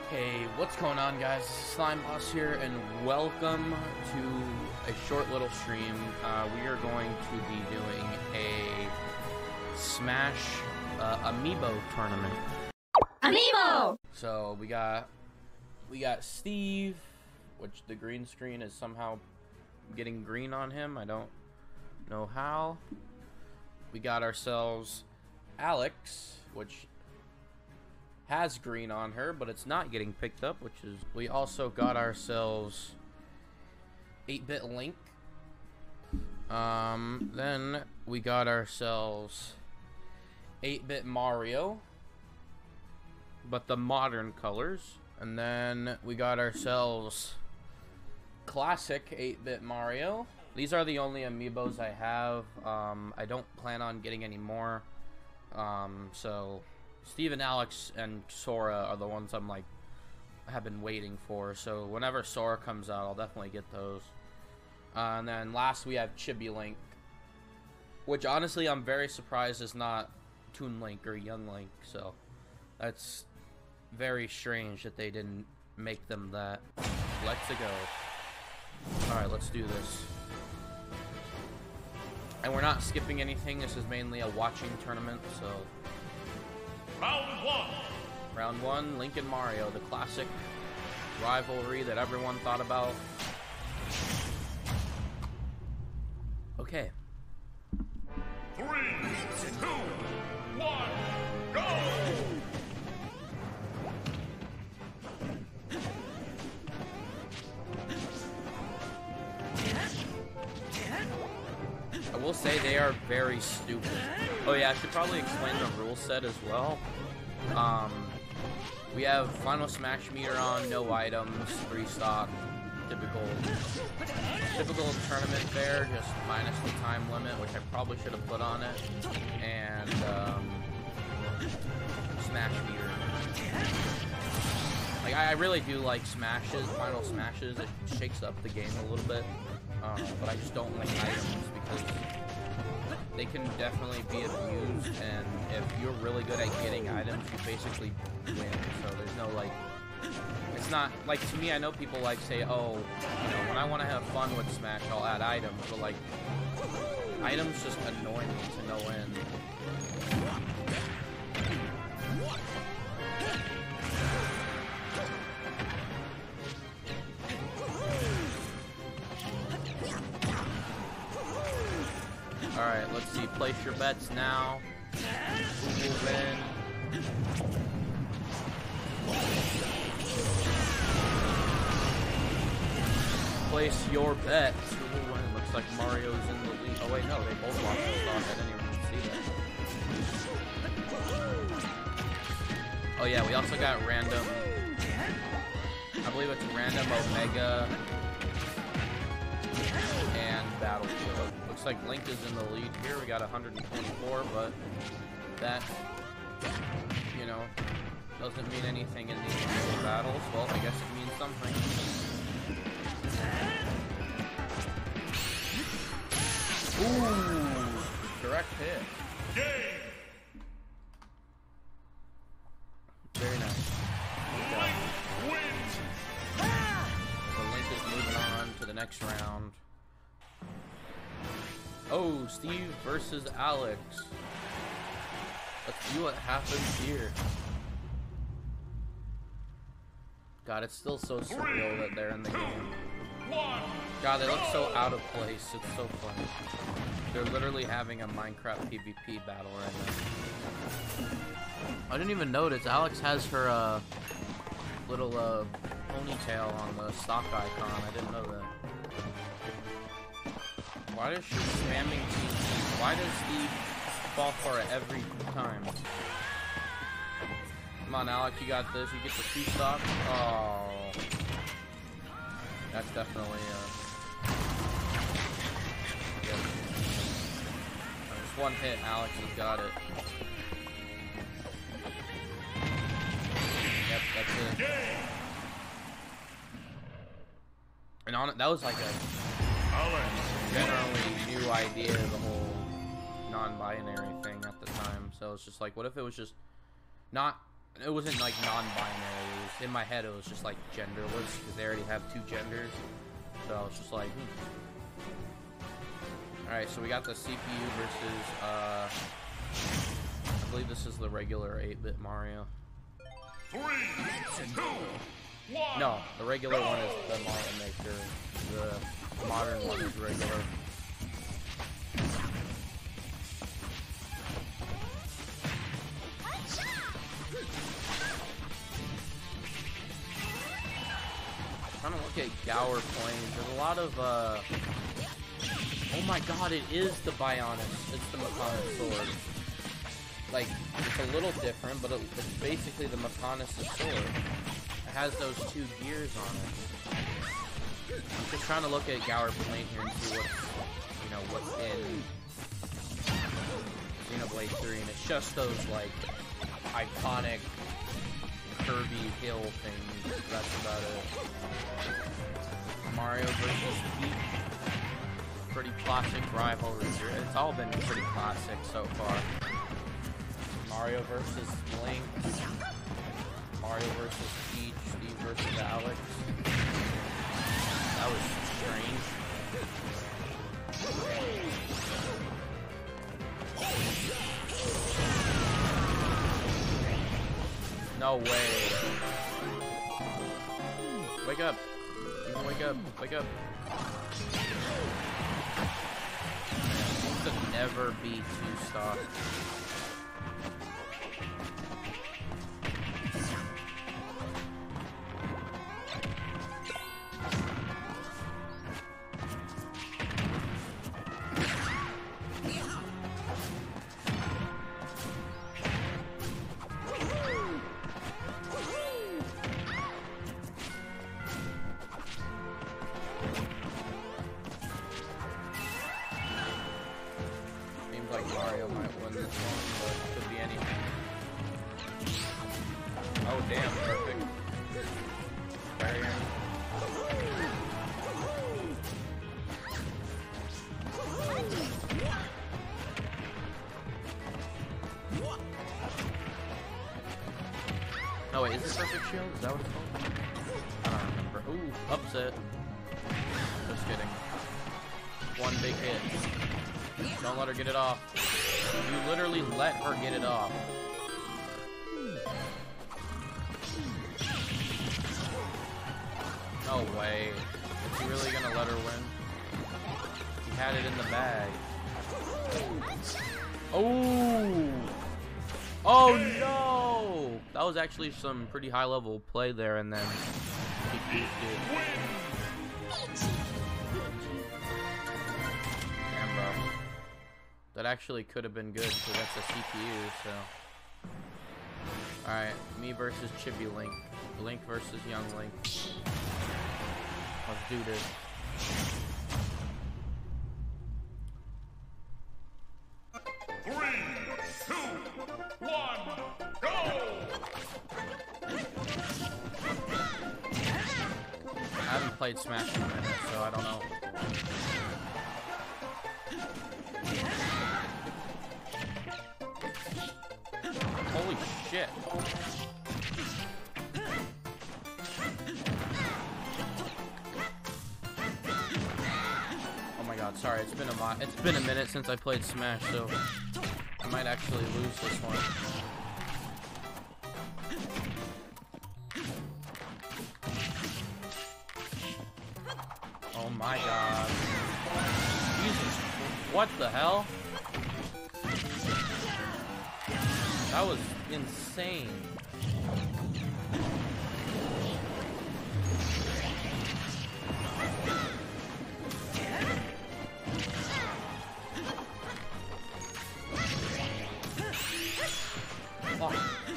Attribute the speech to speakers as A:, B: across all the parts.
A: Hey, what's going on, guys? Slime Boss here, and welcome to a short little stream. We are going to be doing a Smash Amiibo tournament.
B: Amiibo!
A: So we got Steve, which the green screen is somehow getting green on him. I don't know how. We got ourselves Alex, which has green on her, but it's not getting picked up, which is... We also got ourselves 8-Bit Link. Then we got ourselves 8-Bit Mario, but the modern colors. And then we got ourselves classic 8-Bit Mario. These are the only amiibos I have. I don't plan on getting any more. So Steve and Alex and Sora are the ones have been waiting for. So whenever Sora comes out, I'll definitely get those. And then last we have Chibi Link, which honestly I'm very surprised is not Toon Link or Young Link. So that's very strange that they didn't make them that. Let's go. Alright, let's do this. And we're not skipping anything. This is mainly a watching tournament, so...
C: Round one.
A: Round one, Link and Mario, the classic rivalry that everyone thought about. Okay.
C: 3, 2, 1, go!
A: I will say they are very stupid. Oh yeah, I should probably explain the rule set as well. We have Final Smash meter on, no items, 3 stock, typical tournament fare, just minus the time limit, which I probably should have put on it, and Smash meter. Like I really do like Smashes, Final Smashes. It shakes up the game a little bit, but I just don't like items because they can definitely be abused, and if you're really good at getting items, you basically win. So there's no, like, it's not, like, to me, I know people, like, say, oh, you know, when I want to have fun with Smash, I'll add items, but, like, items just annoy me to no end. Alright, let's see. Place your bets now. Who will win? Place your bets. Who will win? Looks like Mario's in the lead. Oh wait, no, they both lost those off. I didn't even see that. Oh yeah, we also got random... I believe it's random Omega and Battlefield. Looks like Link is in the lead here. We got 124, but that, you know, doesn't mean anything in these battles. Well, I guess it means something. Ooh, direct hit.
C: Game.
A: Very nice.
C: Link wins.
A: So Link is moving on to the next round. Oh, Steve versus Alex. Let's see what happens here. God, it's still so surreal that they're in the game. God, they look so out of place. It's so funny. They're literally having a Minecraft PvP battle right now. I didn't even notice. Alex has her little ponytail on the stock icon. I didn't know that. Why does she spamming TNT? Why does Steve fall for it every time? Come on, Alex, you got this. You get the 2 stock. Oh, that's definitely yeah. Just one hit, Alex has got it. Yep, that's it. And on it, that was like a generally new idea, the whole non-binary thing at the time. So it's just like, what if it was just not It wasn't like non-binary. It was, in my head, it was just like genderless because they already have 2 genders. So I was just like, Alright, so we got the CPU versus, I believe this is the regular 8-bit Mario.
C: 3, 2, 1.
A: No, the regular one is the Mario Maker. The modern one is regular. Trying to look at Gower Plains. There's a lot of, oh my god, it is the Bionis. It's the Mechonis sword. Like, it's a little different, but it's basically the Mechonis sword. It has those 2 gears on it. I'm just trying to look at Gower Plain here and see what's, you know, what's in Xenoblade 3, and it's just those, like, iconic curvy hill things. That's about it. Mario vs. Peach. Pretty classic rivalry here. It's all been pretty classic so far. Mario versus Link. Mario versus Peach. Steve versus Alex. That was strange. No way. Wake up. Wake up. Wake up. This could never be 2-star. Like Mario might win this one, but it could be anything. Oh damn, perfect. Barrier. No wait, is this perfect shield? Is that what it's called? I don't remember. Ooh, upset. Just kidding. One big hit. Don't let her get it off. You literally let her get it off. No way. Is he really gonna let her win? He had it in the bag. Oh! Oh no! That was actually some pretty high level play there, and then he goofed it. Damn, bro. That actually could have been good because that's a CPU, so. Alright, me versus Chibi Link. Link versus Young Link. Let's do this.
C: Three, two, one, go!
A: I haven't played Smash in a minute, so I don't know. Holy shit. Oh my god, sorry, it's been a minute since I played Smash, so I might actually lose this one. Oh my god. Jesus, what the hell? That was insane. Fuck.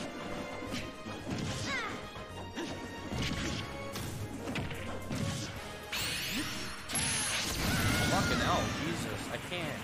A: Fucking hell, Jesus, I can't.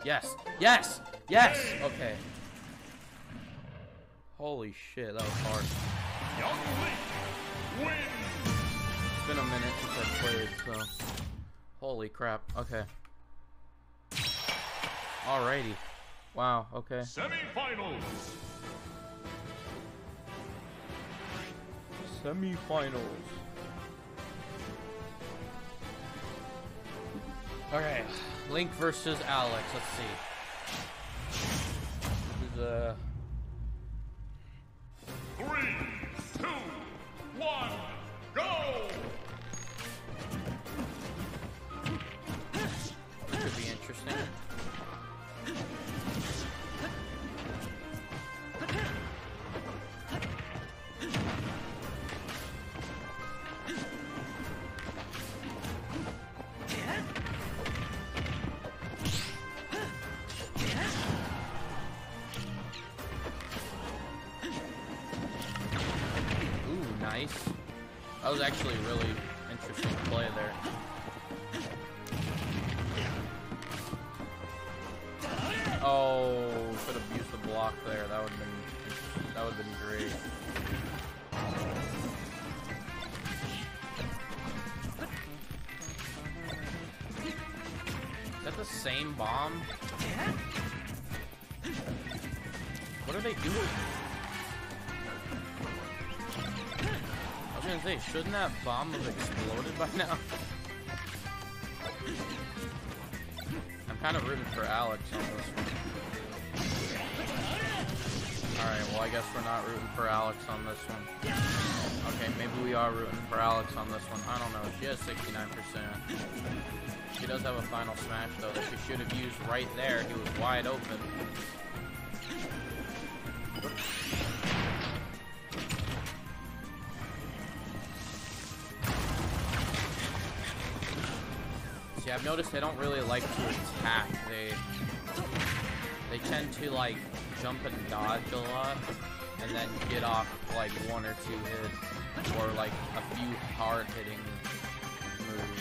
A: Yes! Yes! Yes! Okay. Holy shit, that was hard.
C: Young Link wins.
A: It's been a minute since I played, so... Holy crap, okay. Alrighty. Wow, okay.
C: Semi-finals.
A: Semi-finals. Okay, Link versus Alex, let's see. This is,
C: 3, 2, 1, go!
A: This could be interesting. Ooh, nice. That was actually a really interesting play there. Oh, could have used the block there. That would have been great. Is that the same bomb? What are they doing? I was gonna say, shouldn't that bomb have exploded by now? I'm kind of rooting for Alex on this one. Alright, well I guess we're not rooting for Alex on this one. Okay, maybe we are rooting for Alex on this one. I don't know, she has 69%. She does have a final smash though that she should have used right there. He was wide open. See, I've noticed they don't really like to attack. They tend to like jump and dodge a lot, and then get off like 1 or 2 hits, or like a few hard hitting moves.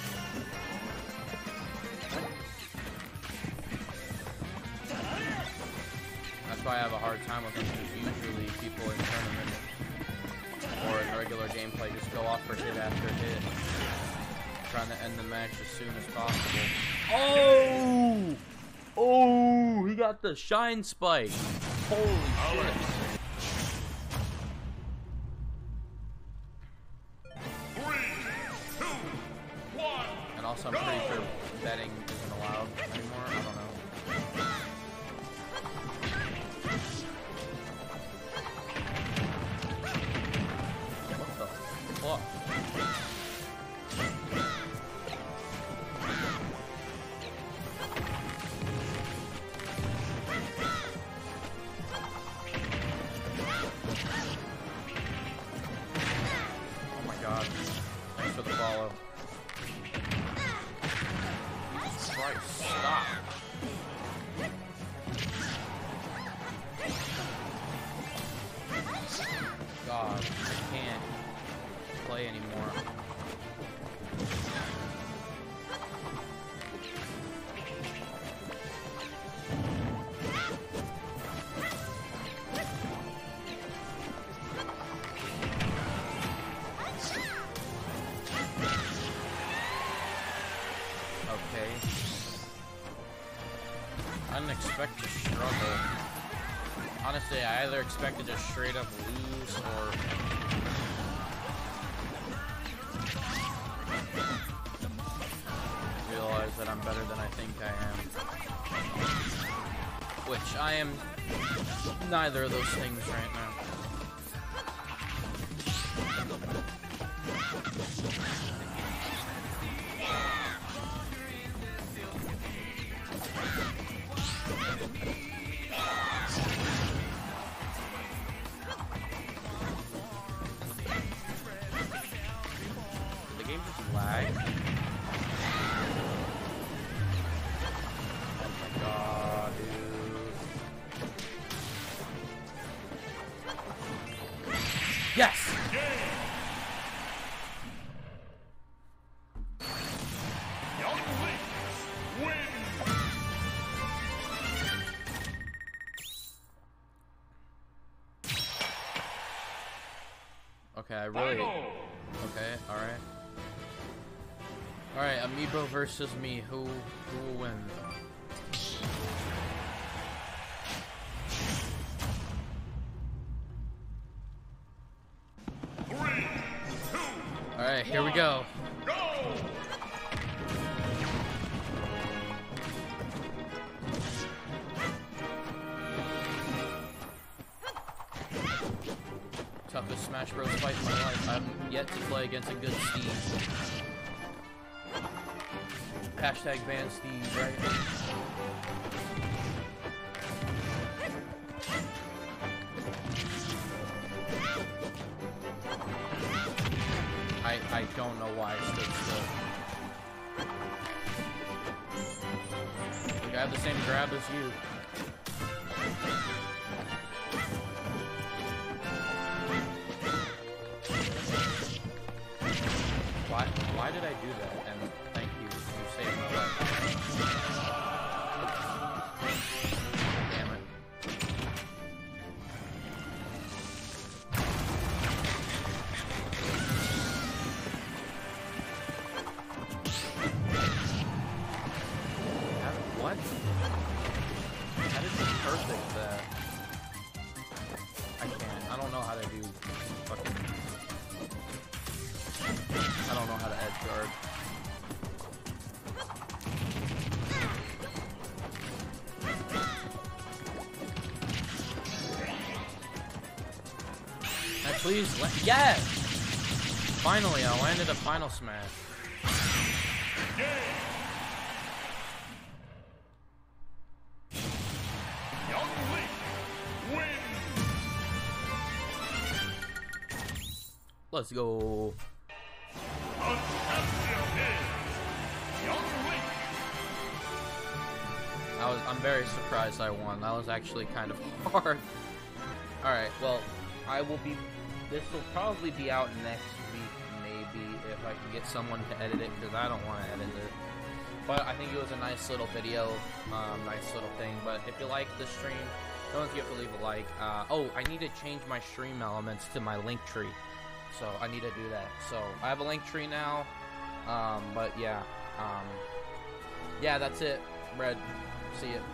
A: That's why I have a hard time with them, because usually people in tournaments or in regular gameplay just go off for hit after hit, trying to end the match as soon as possible. Oh! Oh, he got the shine spike. Holy shit.
C: 3, 2, 1.
A: And also I'm pretty sure betting isn't allowed anymore. I don't know. What the fuck? Oh my god. Thanks for the follow. Jesus Christ, stop. God, I can't play anymore. Okay. I didn't expect to struggle. Honestly, I either expected to straight up lose or... realize that I'm better than I think I am. Which I am neither of those things right now. The game just lagged. Oh my god, dude. Yes!
C: Young Link wins.
A: Okay, I really...
C: Final.
A: Okay, alright. Alright, Amiibo versus me. Who will win?
C: Three, two,
A: Alright, here we go.
C: go!
A: Toughest Smash Bros. Fight in my life. I've yet to play against a good Steve. Hashtag ban Steve, right? I don't know why I stood still. Like, I have the same grab as you. Why did I do that? And thank you, you saved my life. Damn it. What? That is perfect there. I can't. I don't know how to do fucking... I don't know how to edge guard. Can I please yes! Finally, I landed a final smash.
C: Young Link wins.
A: Let's go.
C: The champion is Young Link.
A: I'm very surprised I won. That was actually kind of hard. Alright, well, this will probably be out next week, maybe, if I can get someone to edit it, because I don't want to edit it. But I think it was a nice little video, nice little thing. But if you like the stream, don't forget to leave a like. Oh, I need to change my stream elements to my link tree. So I need to do that. So I have a link tree now. But yeah. Yeah, that's it. Red. See ya.